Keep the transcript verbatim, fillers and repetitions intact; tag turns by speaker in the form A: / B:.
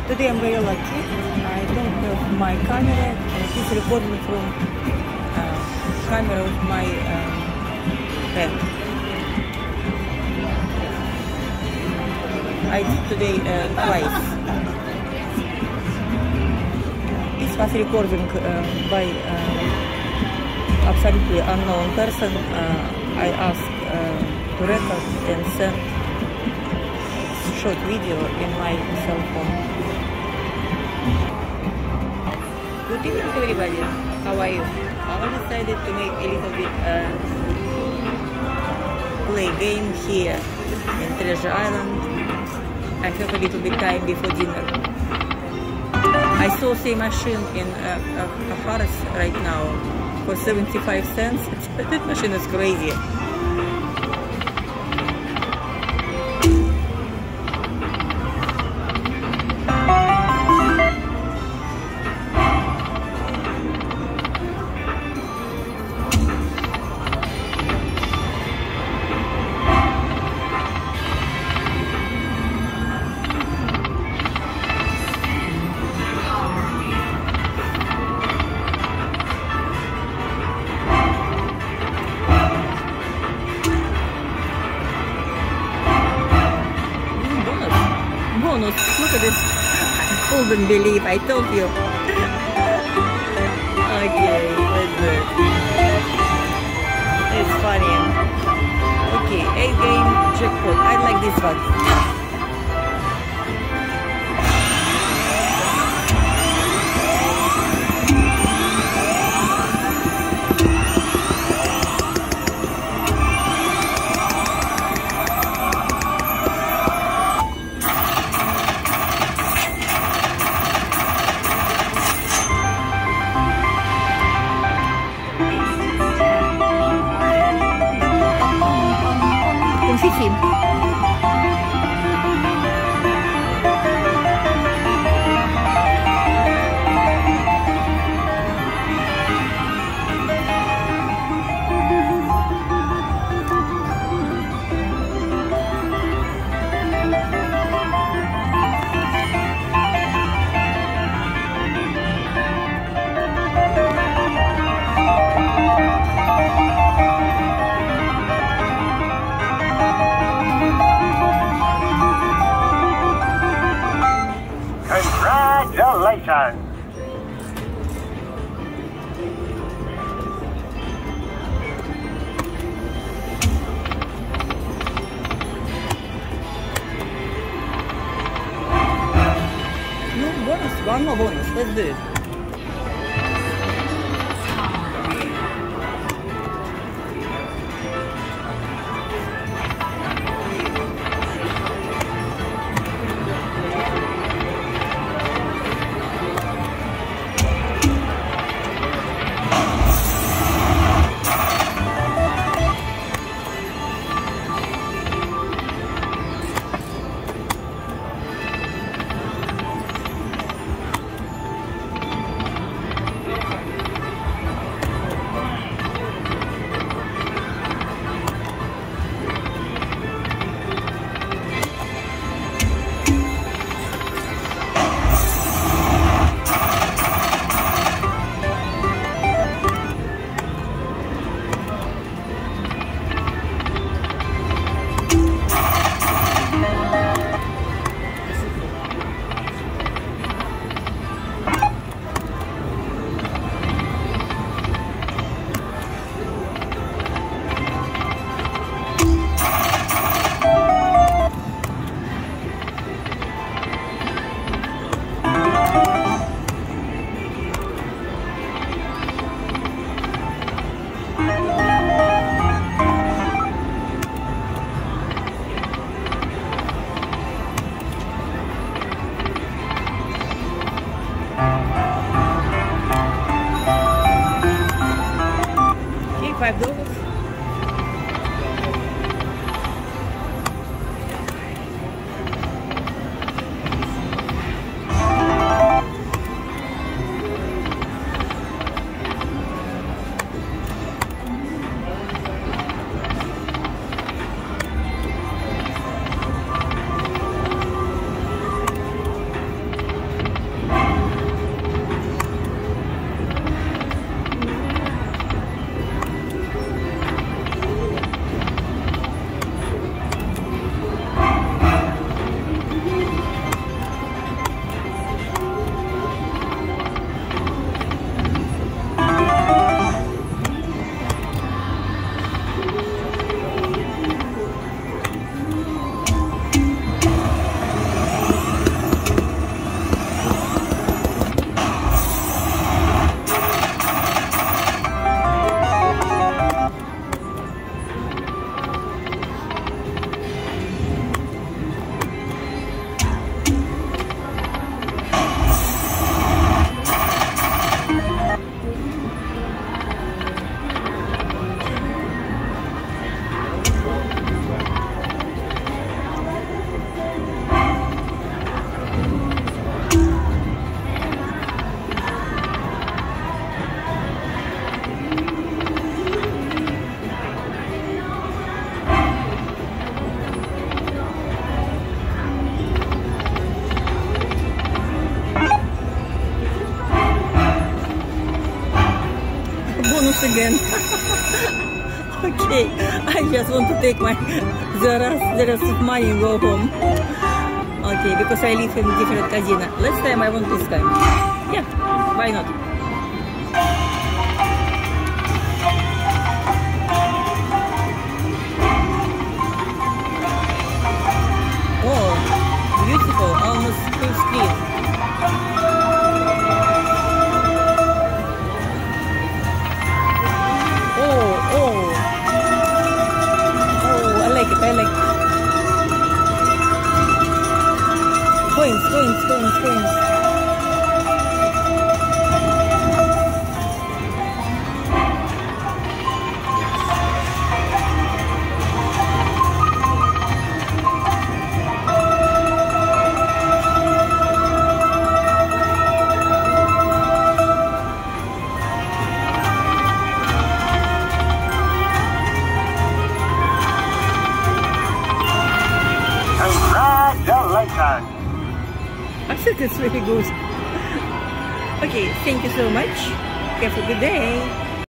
A: today I'm very lucky. I don't have my camera. It is recording from uh, camera of my uh, friend. I did today uh, twice. This was recording uh, by uh, absolutely unknown person. Uh, I asked uh, to record and send short video in my cell phone. Good evening everybody, how are you? I decided to make a little bit uh, play game here in Treasure Island. I have a little bit time before dinner. I saw the machine in uh, uh, Harris right now for seventy-five cents. That machine is crazy. Look at this. I couldn't believe I told you. Okay, let's do it. It's funny. Okay, eight game jackpot. I like this one. Confetti.
B: Congratulations!
A: No bonus, one more bonus. Let's do it. again. Okay, I just want to take my the rest, the rest of money and go home. Okay, because I live in different casino. Last time I won this time. Yeah, why not? Oh, beautiful, almost full screen. Oh, oh. Oh, I like it, I like it. Coins, coins, coins, coins.
B: Congratulations!
A: I think it's really good. Okay, thank you so much. Have a good day.